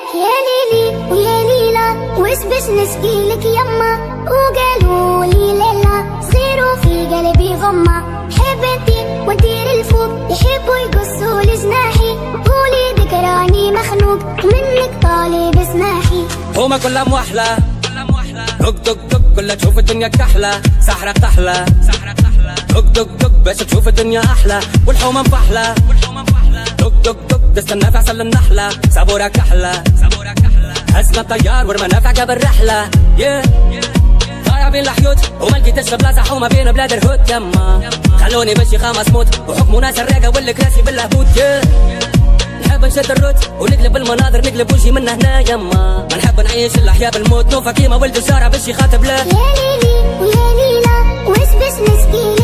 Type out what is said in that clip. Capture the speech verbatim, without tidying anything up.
يا ليلي ويا ليلى وش باش نشكيلك يما، وقالوا لي ليلى صغير وفي قلبي غمة، حبيتي ودير الفوق يحبوا يقصوا لي جناحي، قولي ذكراني مخنوق منك طالب اسماحي. هما كلها موحلة دق دق دق كلها تشوف الدنيا كحلة، سحرة تحلى دق دق دق باش تشوف الدنيا أحلى، والحومة مفحلة دق دق دق تستنى في عسل النحلة، سابورة كحلة هزنا الطيار والمنافع قبل رحلة. yeah. ضايع بين الحيوت وما لقيتش بلاصة حومة بين بلاد الهوت، يما خلوني بشي خامس موت وحكموا ناس الراقة والكراسي باللهبوت. yeah. نحب نشد الروت ونقلب المناظر نقلب وجهي من هنا، يما ما نحب نعيش الاحياء بالموت، نوفا كيما ولد الشارع باش يخاطب له. يا ليلي ويا ليلى وش باش نشكي